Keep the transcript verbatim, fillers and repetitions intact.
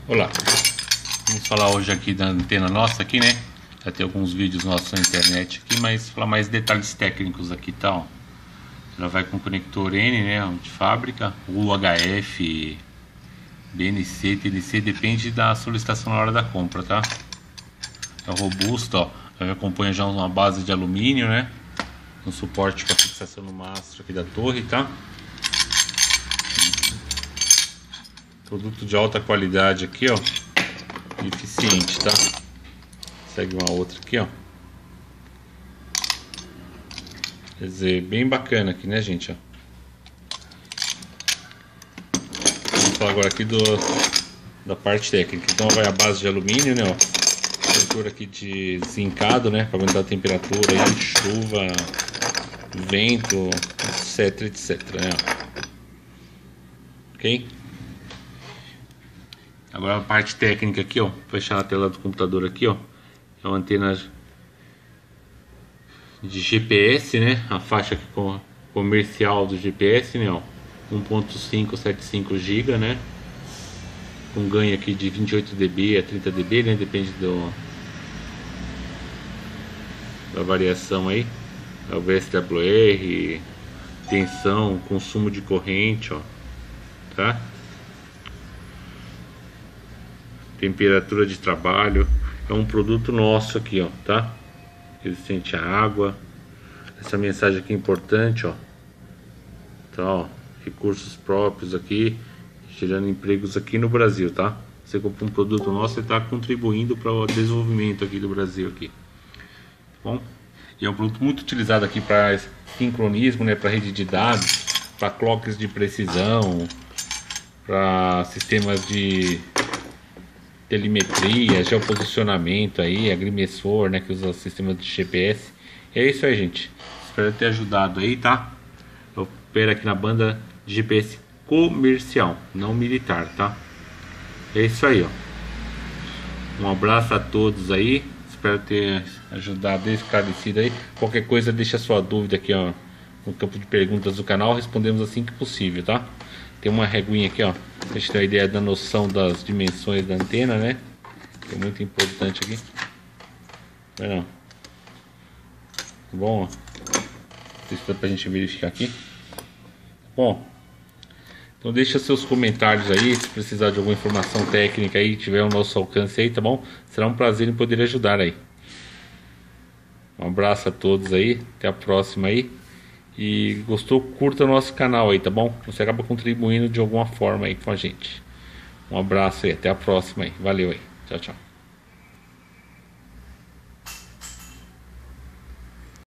Olá, vamos falar hoje aqui da antena nossa aqui, né? Já tem alguns vídeos nossos na internet aqui, mas falar mais detalhes técnicos aqui, tá? Ó. Ela vai com conector N, né? De fábrica, U H F, B N C, T N C, depende da solicitação na hora da compra, tá? É robusto, ó. Ela acompanha já uma base de alumínio, né? Um suporte para fixação no mastro aqui da torre, tá? Produto de alta qualidade aqui, ó, e eficiente, tá? Segue uma outra aqui, ó. Quer dizer, bem bacana aqui, né, gente? Ó. Vamos falar agora aqui do, da parte técnica. Então vai a base de alumínio, né, ó. Cobertura aqui de zincado, né, para aguentar a temperatura aí, chuva, vento, etc, etc, né, ó. Ok? Agora a parte técnica aqui, ó, fechar a tela do computador aqui, ó, é uma antena de G P S, né, a faixa aqui com comercial do G P S, né, ó, um ponto cinco setenta e cinco gigas, né, com ganho aqui de vinte e oito decibéis a trinta decibéis, né, depende do da variação aí, é o V S W R, tensão, consumo de corrente, ó, tá? Temperatura de trabalho. É um produto nosso aqui, ó, tá? Resistente à água. Essa mensagem aqui é importante, ó. Então, ó, recursos próprios aqui, gerando empregos aqui no Brasil, tá? Você compra um produto nosso, você está contribuindo para o desenvolvimento aqui do Brasil aqui. Tá bom? E é um produto muito utilizado aqui para sincronismo, né? Para rede de dados, para clocks de precisão, para sistemas de telemetria, geoposicionamento aí, agrimensor, né, que usa o sistema de G P S. E é isso aí, gente. Espero ter ajudado aí, tá? Eu opero aqui na banda de G P S comercial, não militar, tá? É isso aí, ó. Um abraço a todos aí. Espero ter ajudado, esclarecido aí. Qualquer coisa, deixa sua dúvida aqui, ó, no campo de perguntas do canal. Respondemos assim que possível, tá? Tem uma reguinha aqui, ó, pra gente ter uma ideia da noção das dimensões da antena, né? Que é muito importante aqui. Não. Bom, ó. Isso dá pra gente verificar aqui. Bom, então deixa seus comentários aí. Se precisar de alguma informação técnica aí, tiver ao nosso alcance aí, tá bom? Será um prazer em poder ajudar aí. Um abraço a todos aí. Até a próxima aí. E gostou, curta o nosso canal aí, tá bom? Você acaba contribuindo de alguma forma aí com a gente. Um abraço aí, até a próxima aí. Valeu aí. Tchau, tchau.